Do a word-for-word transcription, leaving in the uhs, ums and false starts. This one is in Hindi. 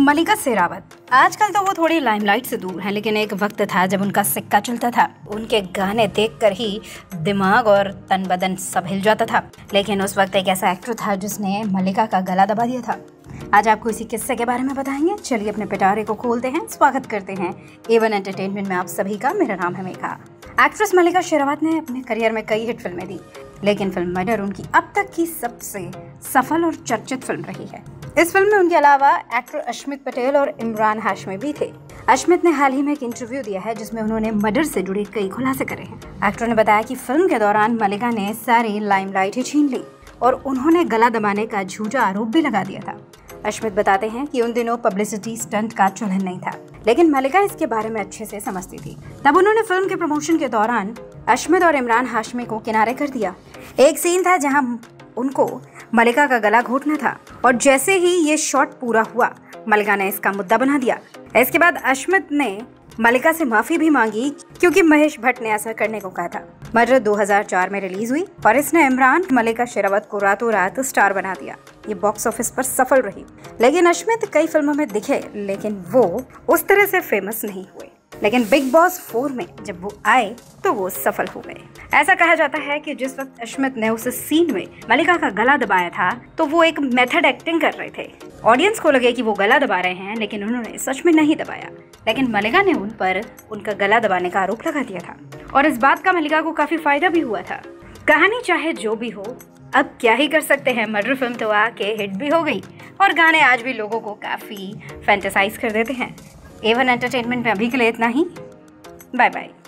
मल्लिका शेरावत आजकल तो वो थोड़ी लाइमलाइट से दूर हैं, लेकिन एक वक्त था जब उनका सिक्का चलता था। उनके गाने देखकर ही दिमाग और तन बदन सब हिल जाता था। लेकिन उस वक्त एक ऐसा एक्टर था जिसने मल्लिका का गला दबा दिया था। आज आपको इसी किस्से के बारे में बताएंगे। चलिए अपने पिटारे को खोलते हैं। स्वागत करते हैं ए वन एंटरटेनमेंट में आप सभी का। मेरा नाम है मेघा। एक्ट्रेस मल्लिका शेरावत ने अपने करियर में कई हिट फिल्में दी, लेकिन फिल्म मर्डर उनकी अब तक की सबसे सफल और चर्चित फिल्म रही है। इस फिल्म में उनके अलावा एक्टर अश्मित पटेल और इमरान हाशमी भी थे। अश्मित ने हाल ही में एक इंटरव्यू दिया है जिसमें उन्होंने मर्डर से जुड़े कई खुलासे करे हैं। एक्टर ने बताया कि फिल्म के दौरान मल्लिका ने सारी लाइमलाइट ही छीन ली और उन्होंने गला दबाने का झूठा आरोप भी लगा दिया था। अश्मित बताते हैं कि उन दिनों पब्लिसिटी स्टंट का चलन नहीं था, लेकिन मल्लिका इसके बारे में अच्छे से समझती थी। तब उन्होंने फिल्म के प्रमोशन के दौरान अश्मित और इमरान हाशमी को किनारे कर दिया। एक सीन था जहां उनको मल्लिका का गला घोटना था और जैसे ही ये शॉट पूरा हुआ, मल्लिका ने इसका मुद्दा बना दिया। इसके बाद अश्मित ने मल्लिका से माफी भी मांगी क्योंकि महेश भट्ट ने ऐसा करने को कहा था। मर्डर दो हज़ार चार में रिलीज हुई और इसने इमरान मल्लिका शेरावत को रातों रात स्टार बना दिया। ये बॉक्स ऑफिस पर सफल रही, लेकिन अश्मित कई फिल्मों में दिखे, लेकिन वो उस तरह से फेमस नहीं हुए। लेकिन बिग बॉस फोर में जब वो आए तो वो सफल हो गए। ऐसा कहा जाता है कि जिस वक्त अश्मित ने उस सीन में मल्लिका का गला दबाया था तो वो एक मेथड एक्टिंग कर रहे थे। ऑडियंस को लगे कि वो गला दबा रहे हैं, लेकिन उन्होंने सच में नहीं दबाया। लेकिन मल्लिका ने उन पर उनका गला दबाने का आरोप लगा दिया था और इस बात का मल्लिका को काफी फायदा भी हुआ था। कहानी चाहे जो भी हो, अब क्या ही कर सकते हैं। मर्डर फिल्म तो आके हिट भी हो गई और गाने आज भी लोगों को काफी फैंटेसाइज कर देते हैं। ए वन एंटरटेनमेंट में अभी के लिए इतना ही। Bye bye.